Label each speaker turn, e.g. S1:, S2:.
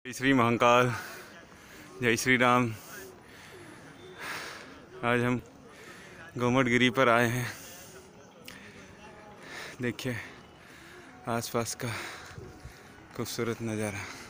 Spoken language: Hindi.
S1: जय श्री महाकाल, जय श्री राम। आज हम गोमटगिरी पर आए हैं। देखिए आसपास का खूबसूरत नज़ारा।